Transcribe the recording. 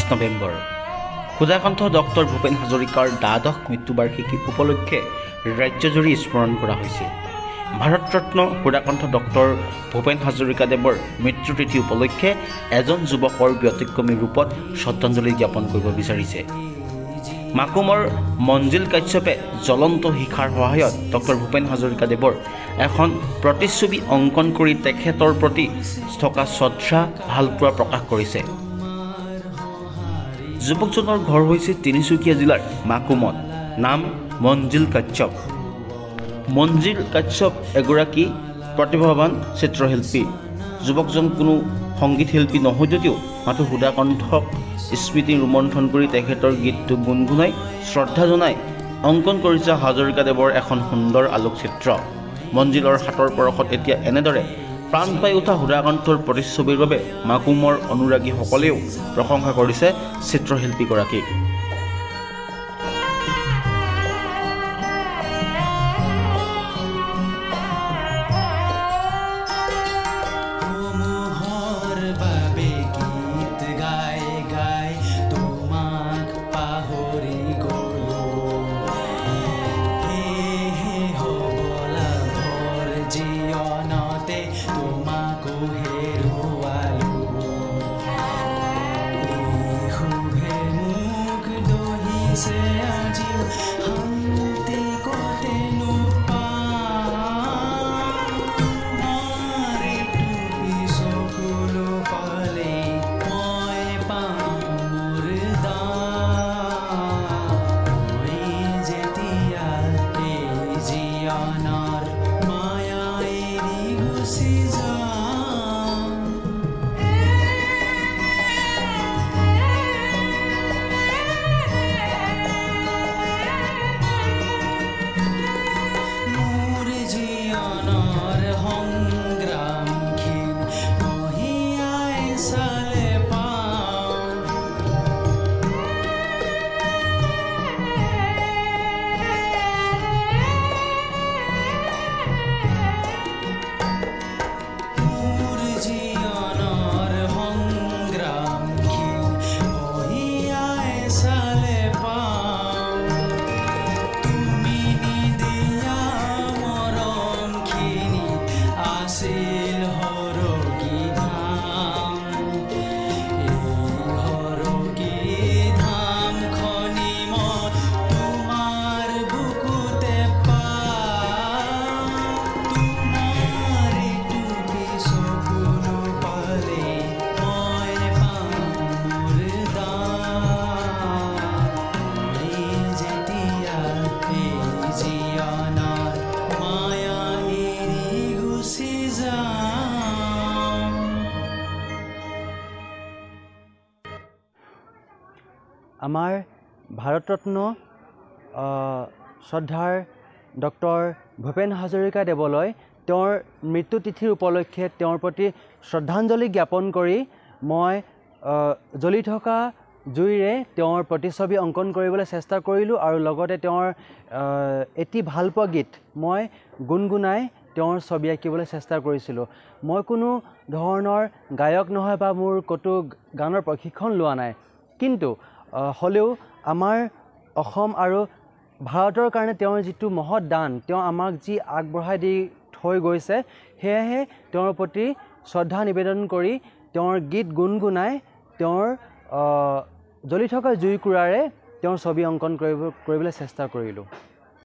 November ক্ষুধাকণ্ঠ doctor Bhupen হাজৰিকাৰ দ্বাদশ মৃত্যুবাৰ্ষিকী উপলক্ষে ৰাজ্যজুৰি স্মৰণ কৰা হৈছে। ভাৰতৰত্ন ক্ষুধাকণ্ঠ ডক্টৰ ভূপেন হাজৰিকাদেৱৰ মৃত্যুতিথি উপলক্ষে এজন যুৱকৰ ব্যতিক্ৰমী ৰূপত শ্ৰদ্ধাঞ্জলি জ্ঞাপন কৰিব বিচাৰিছে। মাকুমৰ মঞ্জিল কাশ্যপে জ্বলন্ত শিখাৰ সহায়ত ডক্টৰ ভূপেন হাজৰিকাদেৱৰ এখন প্ৰতিচ্ছবি অংকন কৰি তেখেতৰ প্ৰতি থকা শ্ৰদ্ধা ভালপোৱা প্ৰকাশ কৰিছে। যুৱকজনৰ ঘৰ হৈছে তিনিচুকীয়া জিলাৰ মাকুমত। নাম মঞ্জিল কাশ্যপ। মঞ্জিল কাশ্যপ এগৰাকী প্ৰতিভাৱান চিত্ৰশিল্পী। যুৱকজন কোনো সংগীত শিল্পী নহয় যদিও মাথো ক্ষুধাকণ্ঠক স্মৃতি ৰোমন্থন কৰি তেখেতৰ গীতটো গুণগুণাই শ্ৰদ্ধা জনাই অংকন কৰিছে হাজৰিকাদেৱৰ এখন সুন্দৰ আলোকচিত্ৰ। মঞ্জিলৰ হাতৰ পৰশত এতিয়া এনেদৰে প্ৰাণ পাই উঠা ক্ষুধাকণ্ঠৰ প্ৰতিচ্ছবিৰ বাবে মাকুমৰ অনুৰাগীসকলেও প্ৰশংসা কৰিছে চিত্ৰশিল্পীগৰাকীক। আমাৰ ভাৰতৰত্ন শ্ৰদ্ধাৰ ডক্টৰ ভূপেন হাজৰিকাদেৱলৈ তেওঁৰ মৃত্যুতিথিৰ উপলক্ষে তেওঁৰ প্ৰতি শ্ৰদ্ধাঞ্জলি জ্ঞাপন কৰি মই জ্বলি থকা জুইৰে তেওঁৰ প্ৰতিচ্ছবি অংকন কৰিবলৈ চেষ্টা কৰিলোঁ আৰু লগতে তেওঁৰ এটি ভালপোৱা গীত মই গুণগুণাই তেওঁৰ ছবি আঁকিবলৈ চেষ্টা কৰিছিলোঁ। মই কোনো ধৰণৰ গায়ক নহয় বা মোৰ ক'তো গানৰ প্ৰশিক্ষণ লোৱা নাই, কিন্তু হ'লেও আমাৰ অসম আৰু ভাৰতৰ কাৰণে তেওঁৰ যিটো মহৎ দান, তেওঁ আমাক যি আগবঢ়াই দি থৈ গৈছে, সেয়েহে তেওঁৰ প্ৰতি শ্ৰদ্ধা নিবেদন কৰি তেওঁৰ গীত গুণগুণাই তেওঁৰ জ্বলি থকা জুইকুৰাৰে তেওঁৰ ছবি অংকন কৰিবলৈ চেষ্টা কৰিলোঁ।